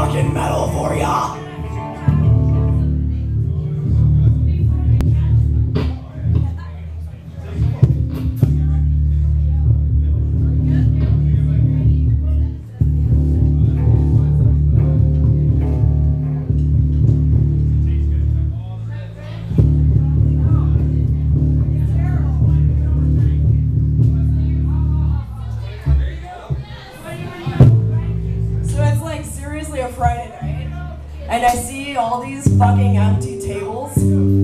fucking metal for ya. And I see all these fucking empty tables.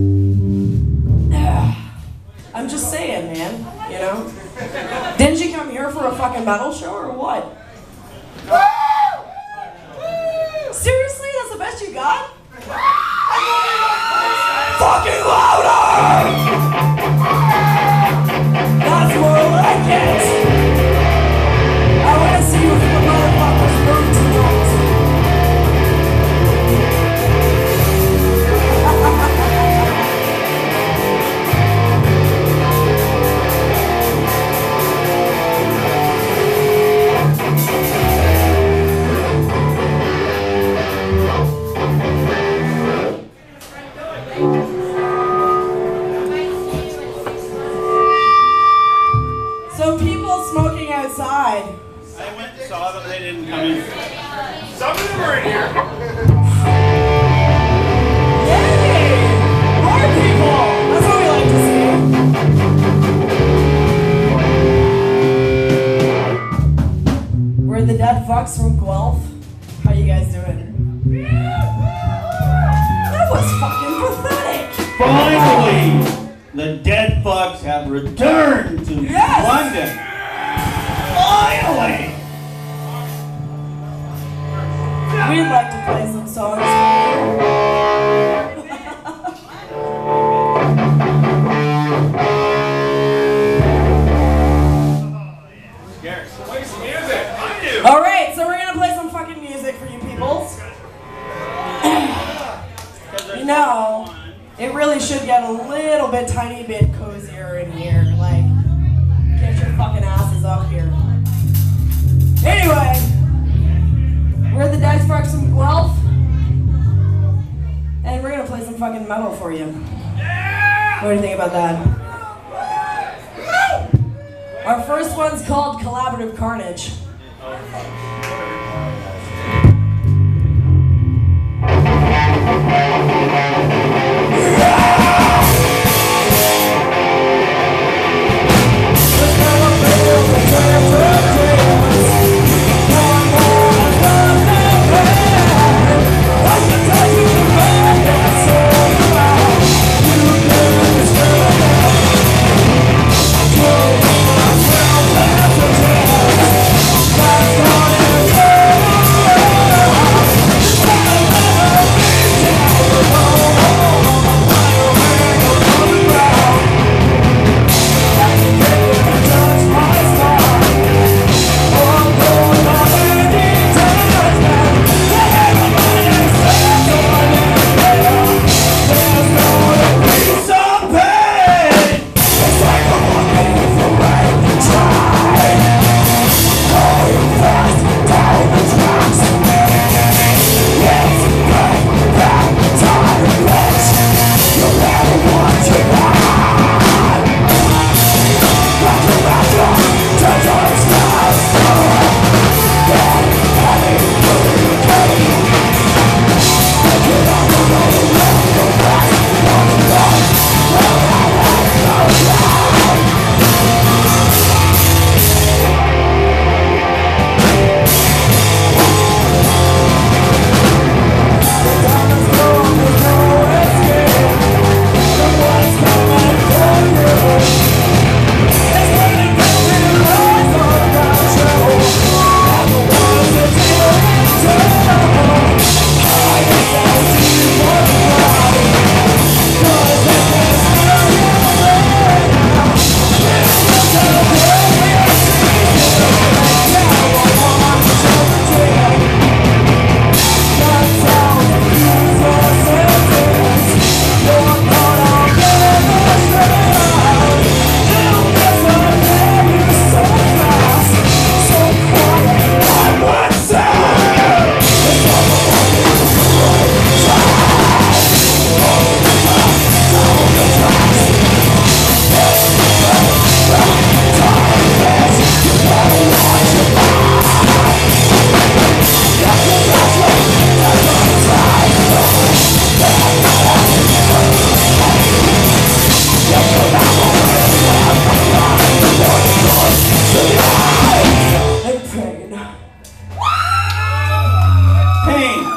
I'm just saying, man, you know? Didn't you come here for a fucking metal show or what? Seriously? That's the best you got? Fucking louder! That's more like it! I want to see you if the motherfuckers move tonight. Outside. I went and saw them, they didn't come in. Some of them are in here. Yay! More people! That's what we like to see. We're the Dead Fuks from Guelph. How you guys doing? That was fucking pathetic! Finally! The Dead Fuks have returned to London. Finally! We'd like to play some songs for Play some music. I do. Alright, so we're gonna play some fucking music for you peoples. You know, it really should get a little bit, tiny bit cozier in here. Like, get your fucking asses up here. Anyway, we're the Dice Fuks from Guelph, and we're gonna play some fucking metal for you. What do you think about that? Our first one's called Collaborative Carnage. That's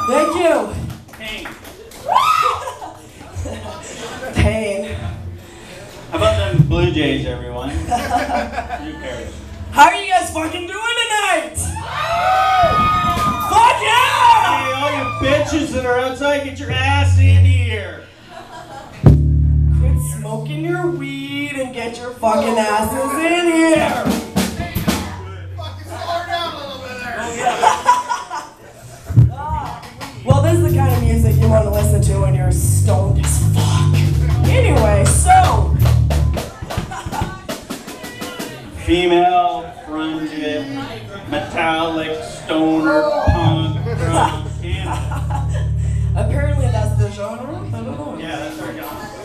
Thank you. Pain. Pain. How about them Blue Jays, everyone? Who cares? How are you guys fucking doing tonight? Fuck yeah! Hey, all you bitches that are outside, get your ass in here. Quit smoking your weed and get your fucking asses in here. Fucking slow her down a little bit there. Well, this is the kind of music you want to listen to when you're stoned as fuck. Anyway, so. Female, fronted, metallic, stoner, punk, from Canada. Apparently that's the genre. I don't know. Yeah, that's our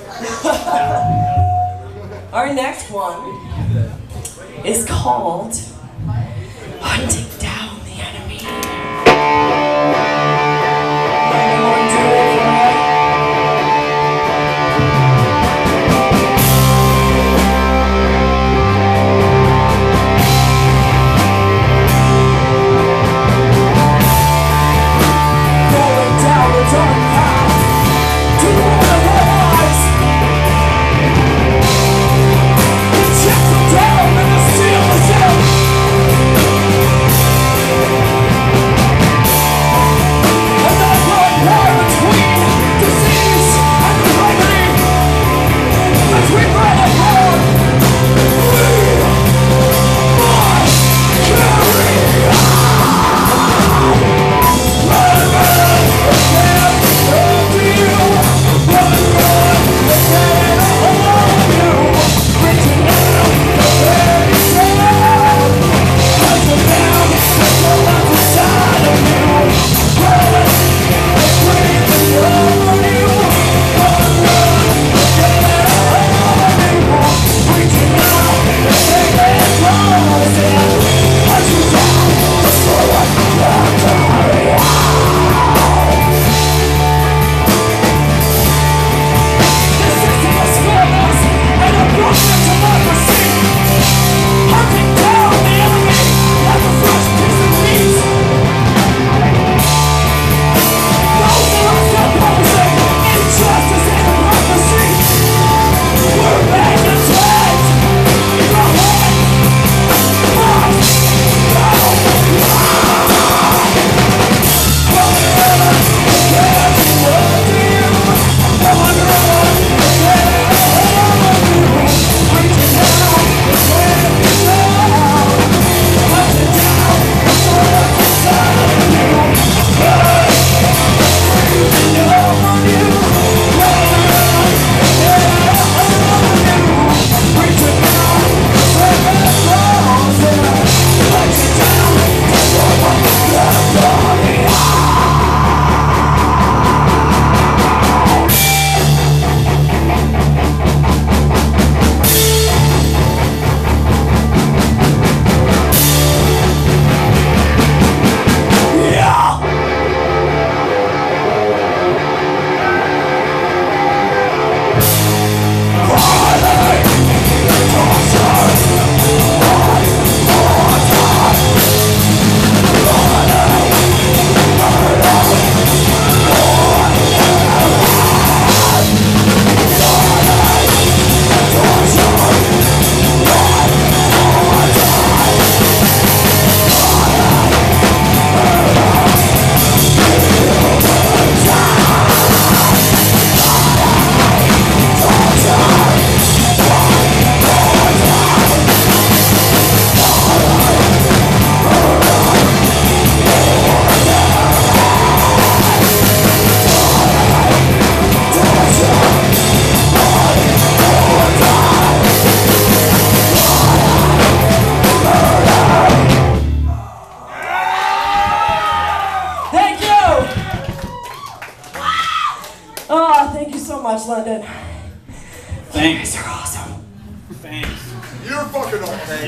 genre. Our next one is called Hunting Down the Enemy. Anyone do it for me? Going down the dark path to the one of our lives. Check them down and the steel is out. I'm not going war between disease and the remedy. As we run ahead, we must carry on. Run, can't hold you. Run, can't hold you. Reaching out, the very sound. Hunting down, the left inside of you. Run, breathing over you. Run, can't hold you. Reaching out, the very closing. Hunting down, the left This system has failed us, and a broken democracy. Hunting down the enemy like a fresh piece of meat. Those of us opposing injustice and hypocrisy, we're made to take the head must go London. Thanks. You guys are awesome. Thanks. You're fucking awesome.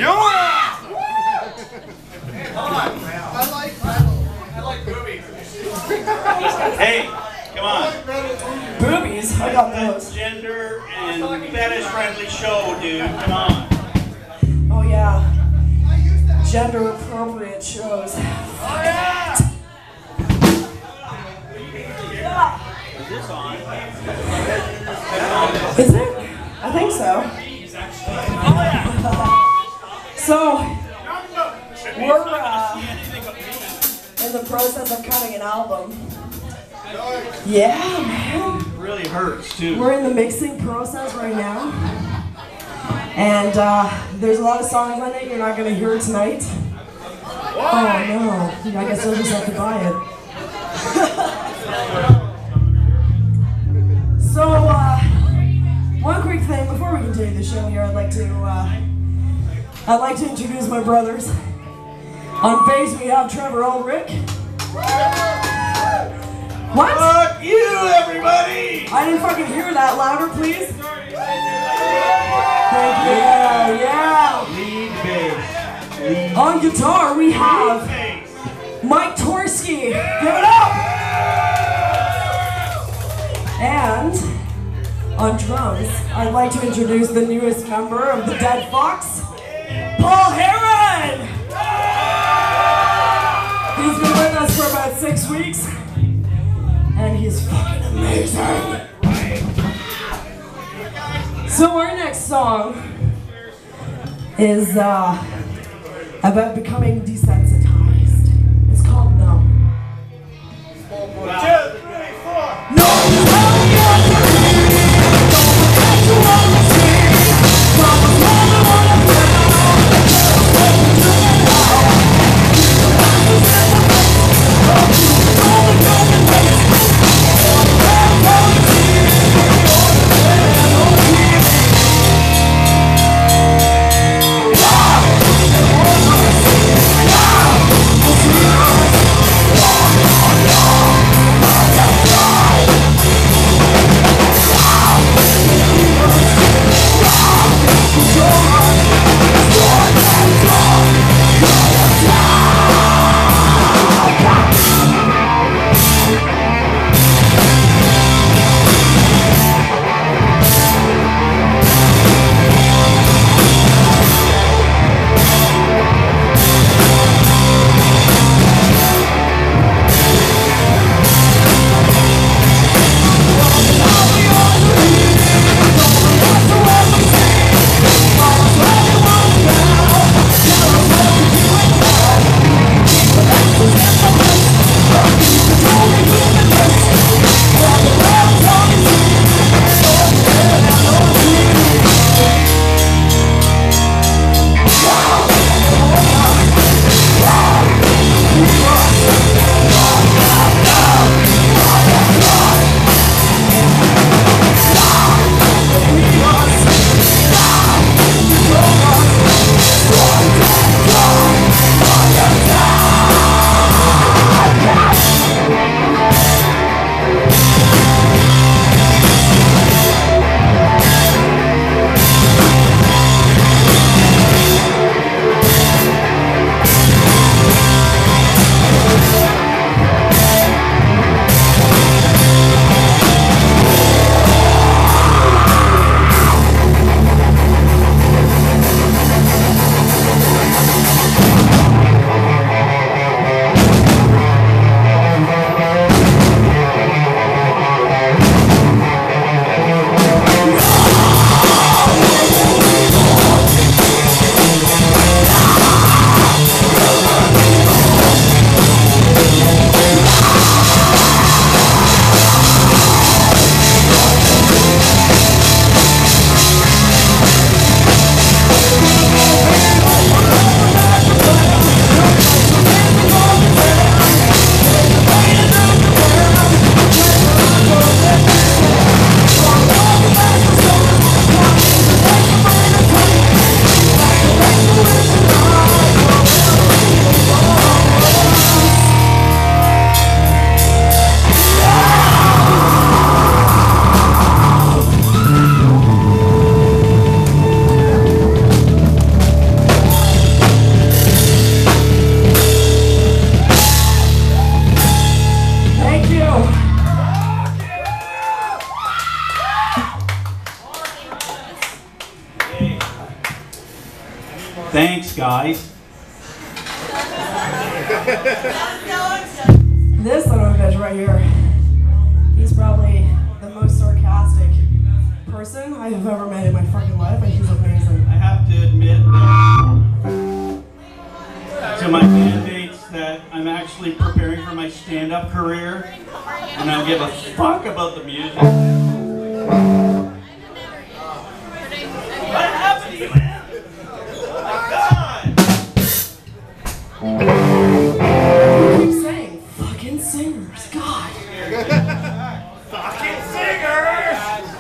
I like boobies. Hey, come on. Boobies? I got those. Gender and fetish friendly show, dude. Come on. Oh yeah. Gender appropriate shows. Oh yeah. this on? Is it? I think so. So, we're in the process of cutting an album. Yeah, man. It really hurts, too. We're in the mixing process right now. And there's a lot of songs on it you're not going to hear tonight. Oh, no. I guess I'll just have to buy it. So, one quick thing before we continue the show here, I'd like to introduce my brothers. On bass we have Trevor Ulrich. What? Fuck you, everybody! I didn't fucking hear that. Louder, please. Thank you. Yeah. Lead bass. Lead On guitar we have bass. Mike Torsky. Give it up. And on drums, I'd like to introduce the newest member of the Dead Fuks, Paul Heron! He's been with us for about 6 weeks, and he's fucking amazing. So our next song is about becoming desensitized. It's called NUMB. 1, 2, 3, 4. No! Thanks, guys. This son of a bitch right here, he's probably person I have ever met in my fucking life, and he's amazing. I have to admit to my bandmates that I'm actually preparing for my stand-up career, and I don't give a fuck about the music. What happened to you, man? Oh my God! You keep saying, fucking singers, God. Fucking singers!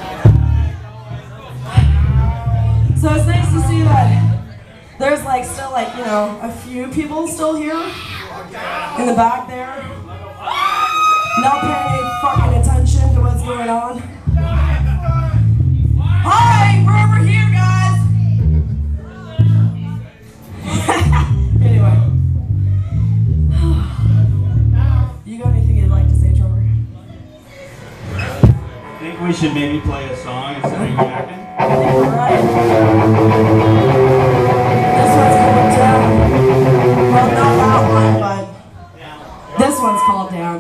So it's nice to see that there's like still like, you know, a few people still here in the back there. Not paying any fucking attention to what's going on. Hi, we're over here, guys! Anyway. You got anything you'd like to say, Trevor? I think we should maybe play a song instead of yakking. I think you're right. This one's called Down. Well, not that one, but this one's called Down.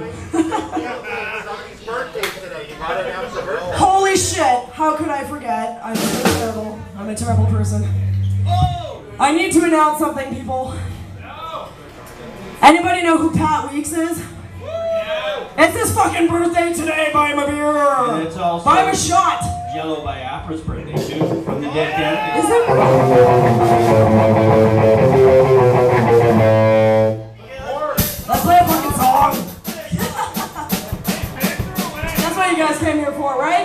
Holy shit! How could I forget? I'm terrible. I'm a terrible person. I need to announce something, people. Anybody know who Pat Weeks is? It's his fucking birthday today. Buy him a beer. And it's also Buy him a shot. Jello by Apra's birthday too, from the Dead Kennedy. Is it? Let's play a fucking song. That's what you guys came here for, right?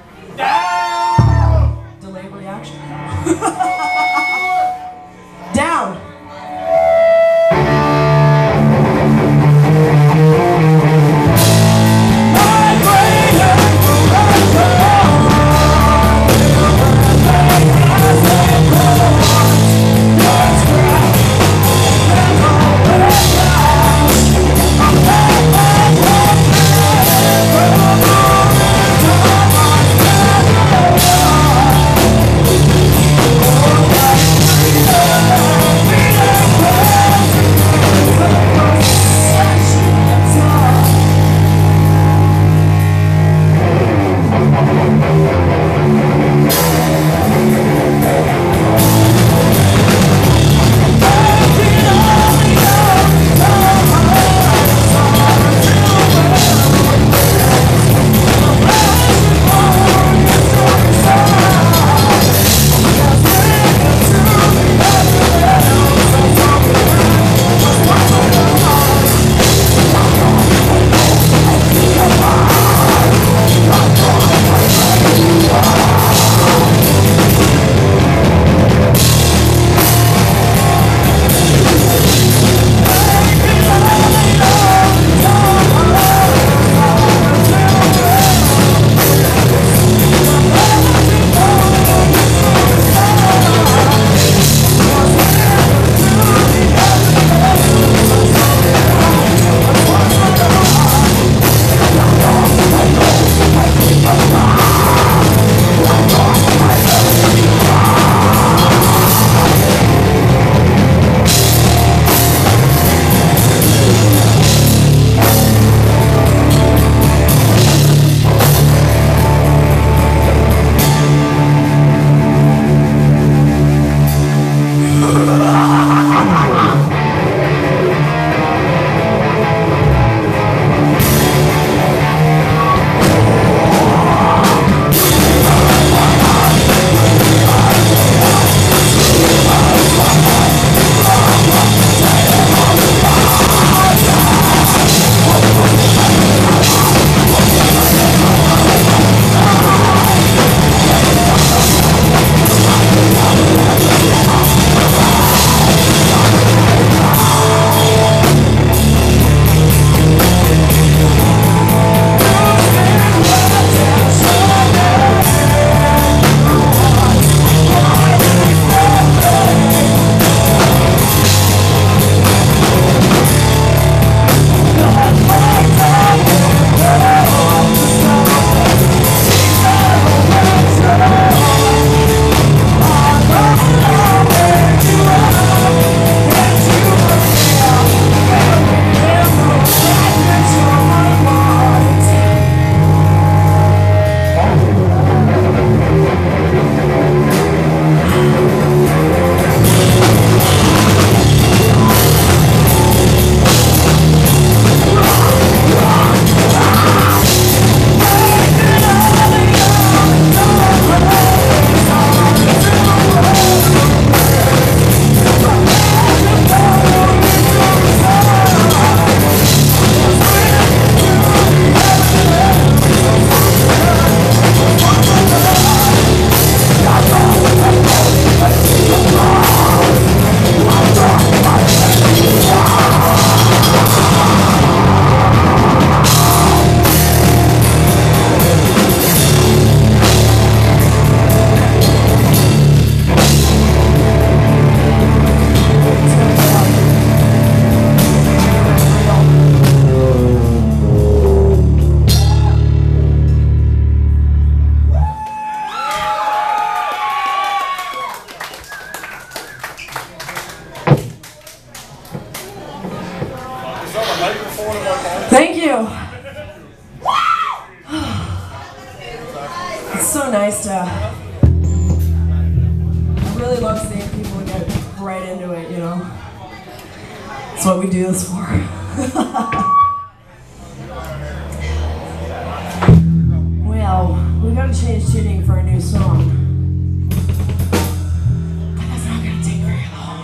Delayed reaction. Down. so nice to. I really love seeing people get right into it, you know? That's what we do this for. Well, we gotta change tuning for a new song. But that's not gonna take very long.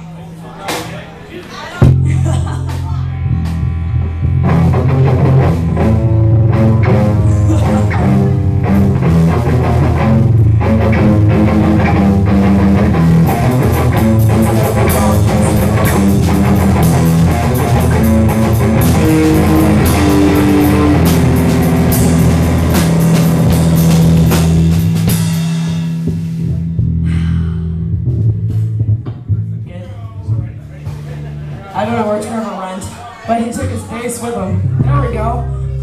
I don't know where Trevor went, but he took his bass with him. There we go.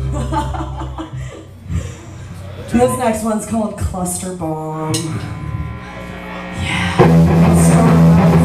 This next one's called Cluster Bomb. Yeah. Let's start that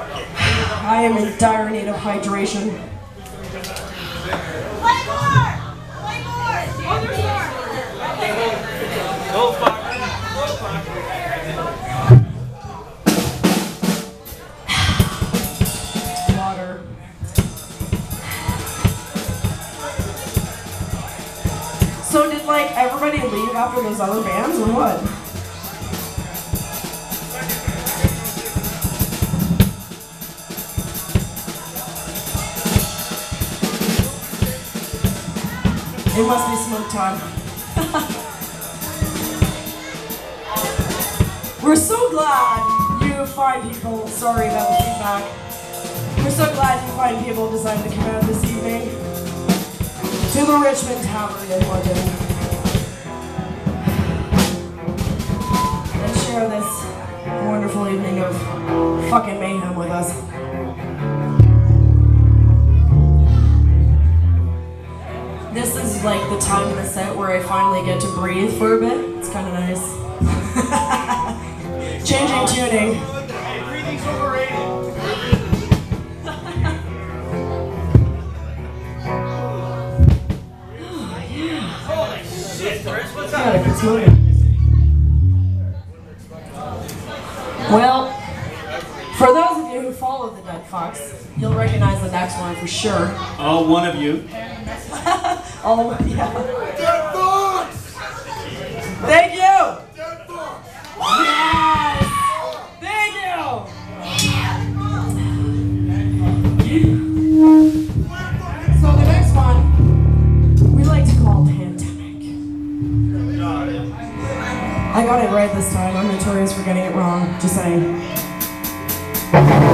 I am in dire need of hydration. Play more! Go fuck. Water. So did like everybody leave after those other bands or what? It must be smoke time. We're so glad you fine people, sorry about the feedback. We're so glad you fine people decided to come out this evening to the Richmond Tavern in London and share this wonderful evening of fucking mayhem with us. This is like the time in the set where I finally get to breathe for a bit. It's kind of nice. Changing tuning. Hey, breathing's overrated. Holy shit, Chris, what's Yeah, up? it's moving. Well, for those of you who follow the Dead Fuks, you'll recognize the next one for sure. Oh, one of you. Oh, yeah. Dead Fuks! Thank you! Dead Fuks! Yes! Thank you! So the next one, we like to call Pandemic. I got it right this time. I'm notorious for getting it wrong. Just saying.